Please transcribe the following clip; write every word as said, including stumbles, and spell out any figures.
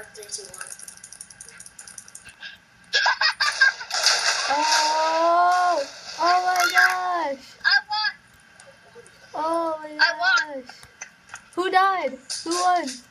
three, two, one. Oh! Oh my gosh! I won! Oh my I won! gosh! Who died? Who won?